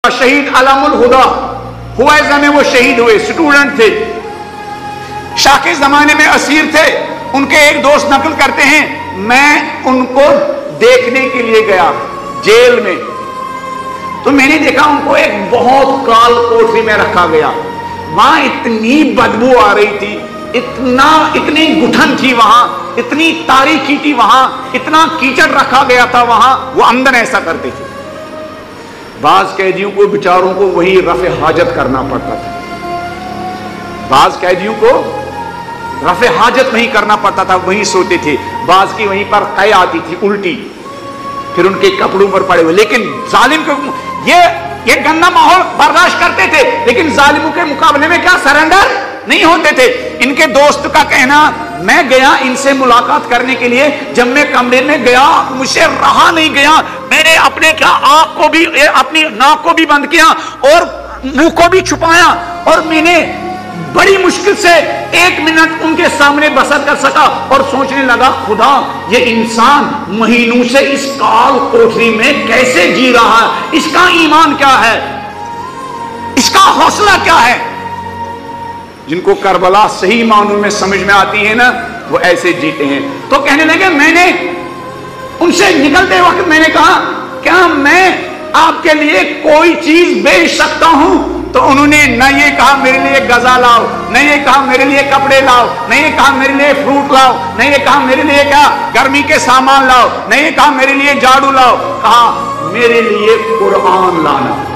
شہید علم الہدا ہوائزہ میں وہ شہید ہوئے، اسٹوڈنٹ تھے، شاہ کے زمانے میں اسیر تھے. ان کے ایک دوست نقل کرتے ہیں میں ان کو دیکھنے کے لیے گیا جیل میں، تو میں نے دیکھا ان کو ایک بہت کال کوٹری میں رکھا گیا. وہاں اتنی بدبو آ رہی تھی، اتنی گٹھن تھی وہاں، اتنی تاریکی تھی وہاں، اتنا کیچڑ رکھا گیا تھا وہاں. وہ اندر ایسا کرتے تھے. بعض قیدیوں کو بیچاروں کو وہی رفع حاجت کرنا پڑتا تھا، بعض قیدیوں کو رفع حاجت وہیں کرنا پڑتا تھا، وہیں سوتے تھے. بعض کی وہیں پر قے آتی تھی الٹی، پھر ان کے کپڑوں پر پڑے ہوئے. لیکن ظالم کو یہ گندا ماحول برداشت کرتے تھے، لیکن ظالموں کے مقابلے میں کیا سرنڈر نہیں ہوتے تھے. ان کے دوست کا کہنا، میں گیا ان سے ملاقات کرنے کے لیے، جب میں کمرے میں گیا مجھ سے رہا نہیں گیا، میں نے اپنے کیا آنکھ کو بھی، اپنی ناک کو بھی بند کیا اور منہ کو بھی چھپایا، اور میں نے بڑی مشکل سے 1 منٹ ان کے سامنے بسر کر سکا اور سوچنے لگا خدا یہ انسان مہینوں سے اس کال کوٹری میں کیسے جی رہا ہے، اس کا ایمان کیا ہے، اس کا حوصلہ کیا ہے. جن کو کربلا صحیح معنوں میں سمجھ میں آتی ہے نا وہ ایسے جیتے ہیں. تو کہنے لگے میں نے ان سے نکلتے وقت میں نے کہا کیا میں آپ کے لیے کوئی چیز بیچ سکتا ہوں؟ تو انہوں نے نہ یہ کہا میرے لیے غذا لاؤ، نہ یہ کہا میرے لیے کپڑے لاؤ، نہ یہ کہا میرے لیے فروٹ لاؤ، نہ یہ کہا میرے لیے کیا گرمی کے سامان لاؤ، نہ یہ کہا میرے لیے جھاڑو لاؤ. کہا میرے لیے قرآن لانا.